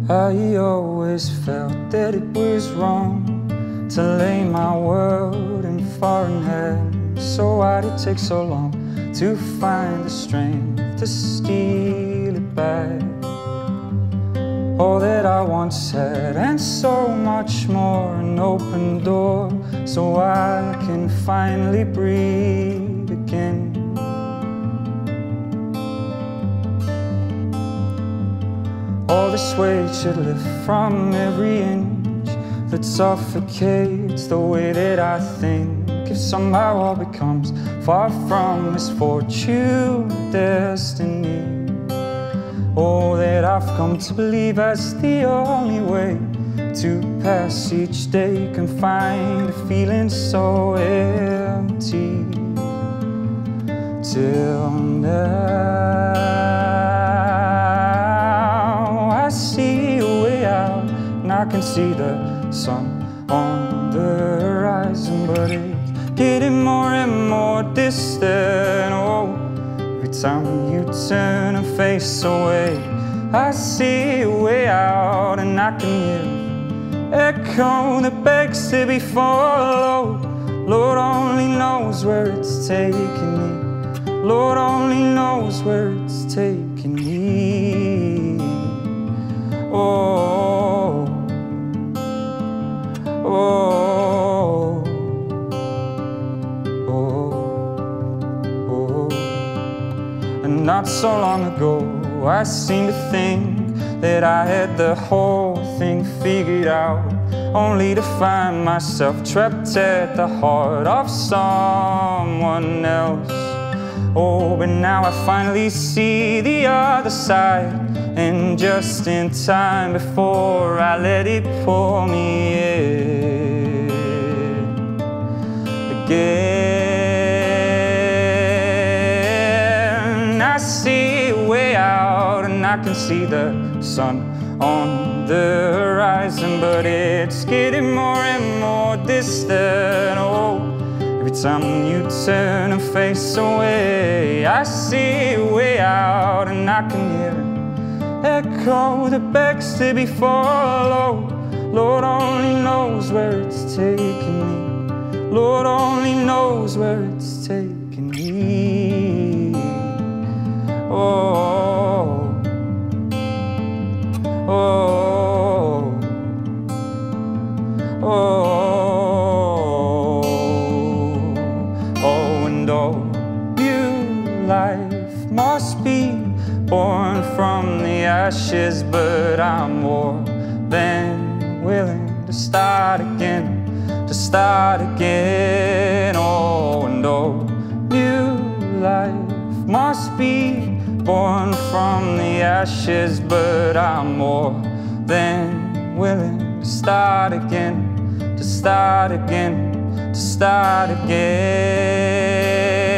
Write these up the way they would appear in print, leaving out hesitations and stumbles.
I always felt that it was wrong to lay my world in foreign hands. So why'd it take so long to find the strength to steal it back? All that I once had and so much more, an open door so I can finally breathe again. All this weight should lift from every inch that suffocates the way that I think. If somehow all becomes far from misfortune, destiny, all that I've come to believe as the only way to pass each day, can find a feeling so empty. Till now I see a way out, and I can see the sun on the horizon, but it's getting more and more distant. Oh, every time you turn and face away, I see a way out, and I can hear an echo that begs to be followed. Lord only knows where it's taking me. Lord only knows where it's taking me. Oh, oh, oh, oh. And not so long ago I seemed to think that I had the whole thing figured out, only to find myself trapped at the heart of someone else. Oh, but now I finally see the other side, and just in time before I let it pull me in again. I see a way out, and I can see the sun on the horizon, but it's getting more and more distant. Oh, every time you turn and face away, I see a way out, and I can hear an echo that begs to be followed. Lord only knows where it's taking me. Lord only knows where it's taking me. Oh, oh, oh. Life must be born from the ashes, but I'm more than willing to start again, to start again. Oh, and oh, new life must be born from the ashes, but I'm more than willing to start again, to start again, to start again.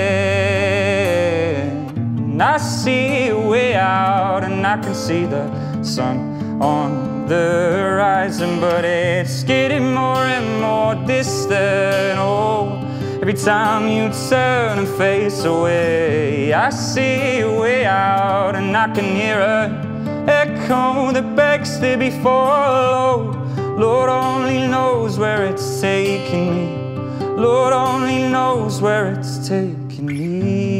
I see a way out, and I can see the sun on the horizon, but it's getting more and more distant. Oh, every time you turn and face away, I see a way out, and I can hear an echo that begs to be followed. Lord only knows where it's taking me. Lord only knows where it's taking me.